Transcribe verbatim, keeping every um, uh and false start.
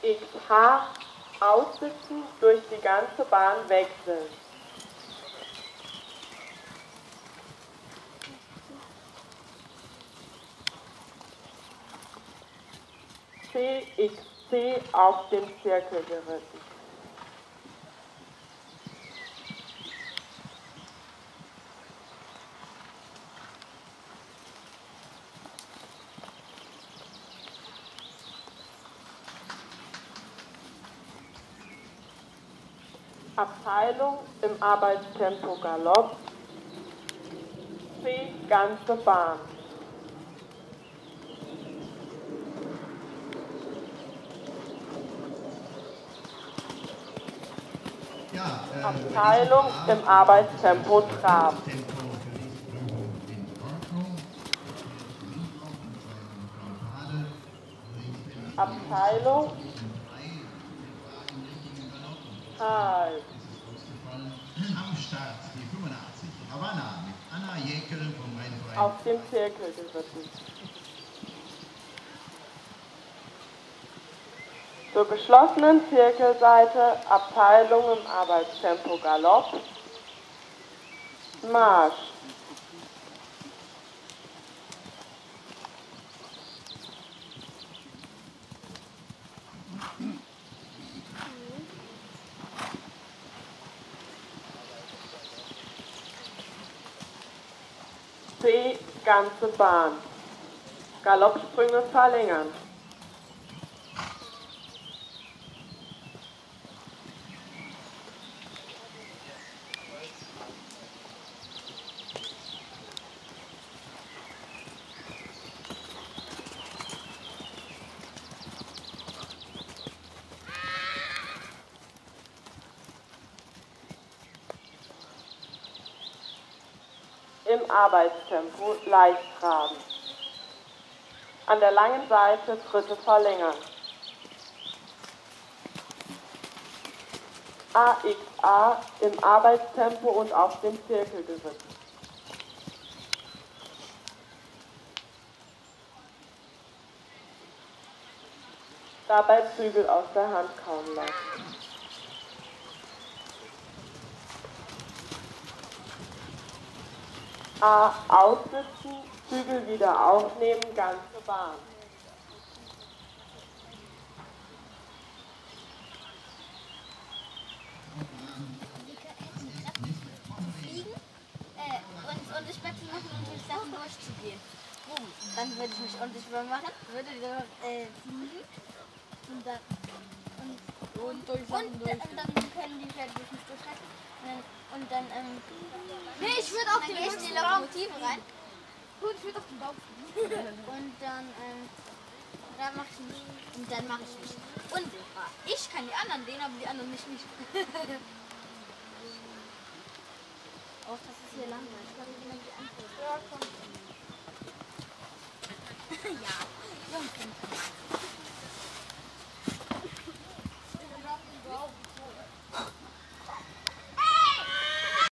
X H aussitzen, durch die ganze Bahn wechseln. C X C auf dem Zirkel geritten. Abteilung im Arbeitstempo Galopp, C ganze Bahn. Ja, äh, Abteilung im Arbeitstempo Trab. Abteilung Halb. Am Start die fünfundachtzig, Havanna mit Anna Jäkel vom Rheinverein. Auf dem Zirkel geritten. Zur geschlossenen Zirkelseite Abteilung im Arbeitstempo Galopp, Marsch. C ganze Bahn. Galoppsprünge verlängern. Im Arbeitstempo leicht traben. An der langen Seite Schritte verlängern. A X A im Arbeitstempo und auf dem Zirkel geritten. Dabei Zügel aus der Hand kauen lassen. A aussitzen, Zügel wieder aufnehmen, ganze Bahn. Fliegen äh, und, und ich Wechsel machen und durch Sachen durchzugehen. Boom. Dann würde ich mich unsichtbar machen, würde dann äh, fliegen und dann und, und, durch Sachen und, durch. Und dann können die Pferde durch mich durchreiten. Und dann, ähm, nee, ich würde auf die Lokomotive rein. Gut, ich würde auf den Bauch fliegen. Und dann, ähm, dann mach ich mich, und dann mache ich mich unsichtbar. Ich kann die anderen sehen, aber die anderen mich nicht. Oh, das ist hier langweilig. Ich kann nicht mehr die Antwort. Ja, komm. Ja, Jungs.